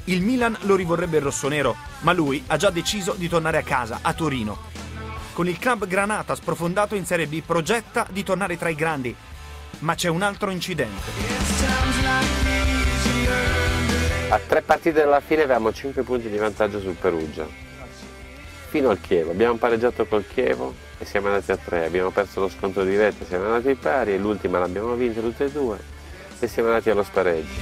Il Milan lo rivorrebbe il rossonero, ma lui ha già deciso di tornare a casa, a Torino. Con il club granata sprofondato in Serie B progetta di tornare tra i grandi, ma c'è un altro incidente. A 3 partite dalla fine avevamo 5 punti di vantaggio sul Perugia, fino al Chievo. Abbiamo pareggiato col Chievo e siamo andati a 3, abbiamo perso lo scontro diretto, siamo andati pari e l'ultima l'abbiamo vinta tutte e 2 e siamo andati allo spareggio.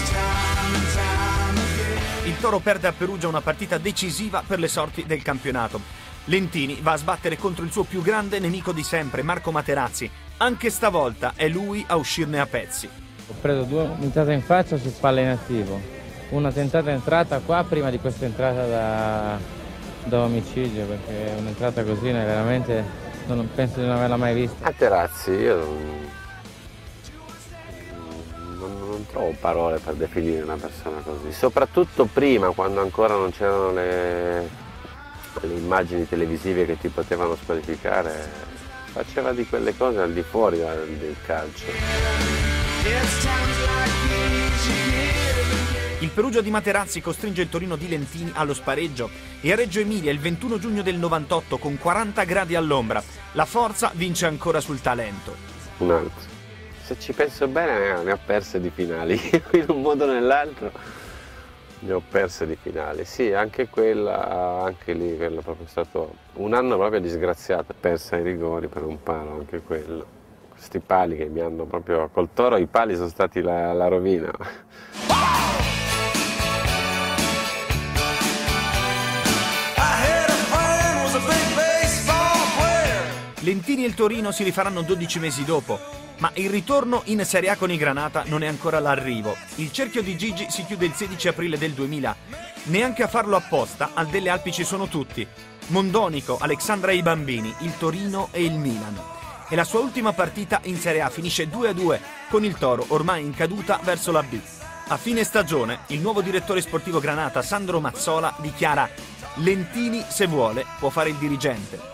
Il Toro perde a Perugia una partita decisiva per le sorti del campionato. Lentini va a sbattere contro il suo più grande nemico di sempre, Marco Materazzi. Anche stavolta è lui a uscirne a pezzi. Ho preso 2 puntate in faccia su palle in attivo. Una tentata entrata qua prima di questa entrata da omicidio, perché un'entrata così veramente non penso di non averla mai vista. Materazzi, io non trovo parole per definire una persona così, soprattutto prima, quando ancora non c'erano le immagini televisive che ti potevano squalificare, faceva di quelle cose al di fuori del calcio. Il Perugia di Materazzi costringe il Torino di Lentini allo spareggio e a Reggio Emilia il 21 giugno del 98 con 40 gradi all'ombra. La forza vince ancora sul talento. Un altro. Se ci penso bene ne ho perse di finali, in un modo o nell'altro ne ho perse di finali. Sì, anche quella, anche lì, quello proprio è stato un anno proprio disgraziato, persa ai rigori per un palo, anche quello. Questi pali che mi hanno proprio, col Toro i pali sono stati la rovina. Lentini e il Torino si rifaranno 12 mesi dopo, ma il ritorno in Serie A con i Granata non è ancora l'arrivo. Il cerchio di Gigi si chiude il 16 aprile del 2000. Neanche a farlo apposta, al Delle Alpi ci sono tutti. Mondonico, Alexandra e i bambini, il Torino e il Milan. E la sua ultima partita in Serie A finisce 2-2 con il Toro ormai in caduta verso la B. A fine stagione, il nuovo direttore sportivo Granata, Sandro Mazzola, dichiara: Lentini, se vuole, può fare il dirigente.